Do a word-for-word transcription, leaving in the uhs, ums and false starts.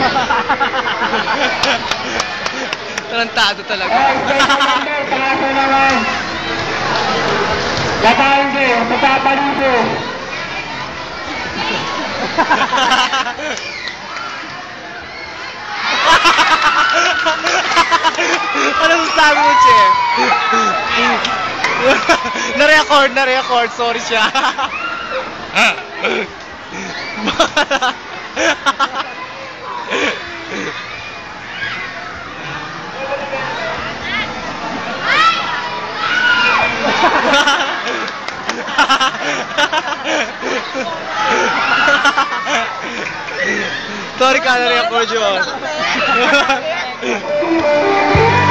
Tarantado talaga. Ay, Jay Highlander, pangaso naman. Latayin ko, magpapaligo. Ano sasabi mo, Che? Na-record, na-record. Sorry siya. Sorry ka, na-record yun.